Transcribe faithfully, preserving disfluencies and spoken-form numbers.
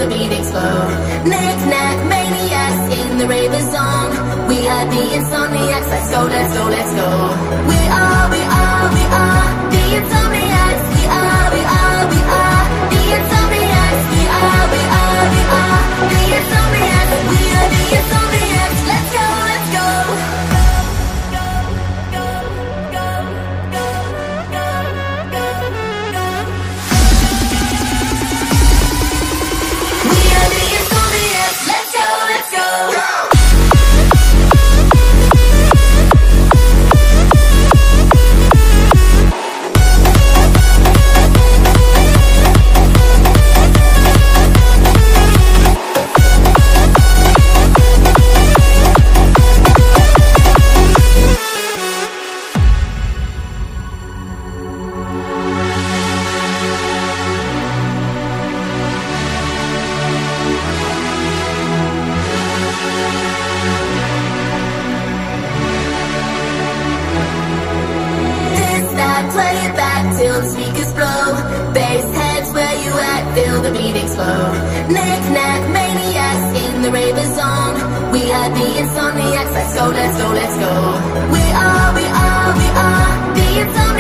the beat explode. Knick-knack maniacs in the raver zone. We are the insomniacs, let's go, let's go, let's go. We are, we are, we are the insomniacs. We are, we are, we are the insomniacs. We are, we are, we are the insomniacs. We are the insomniacs, let's go, let's go. Play it back till the speakers blow. Bass heads, where you at? Feel the beat explode. Knick-knack maniacs in the raver zone. We are the insomniacs. Let's go, let's go, let's go. We are, we are, we are the insomniacs.